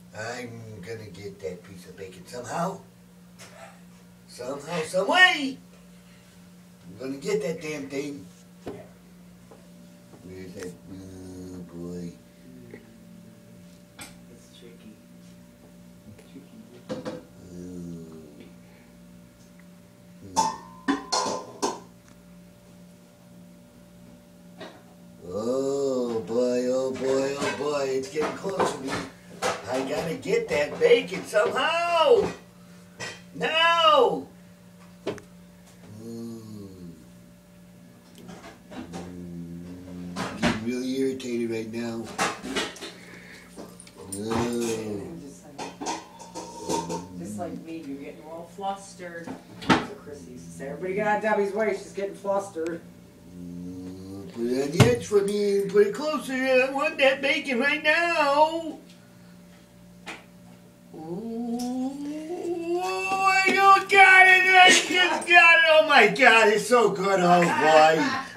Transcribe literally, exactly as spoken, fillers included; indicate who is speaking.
Speaker 1: I'm gonna get that piece of bacon somehow. Somehow, some way. I'm gonna get that damn thing. Where's that? Oh boy.
Speaker 2: It's tricky. It's tricky.
Speaker 1: Oh boy, oh boy, oh boy, it's getting close to me. I gotta get that bacon somehow! No! Mm. Mm. I'm getting really irritated right now. No.
Speaker 2: Just like, just like me, you're getting all flustered. So Chrissy says, everybody get out of Debbie's way, she's getting flustered.
Speaker 1: Put it on the edge for me and put it closer. I want that bacon right now. Oh, I got it. I just got it. Oh my God, it's so good. Oh boy.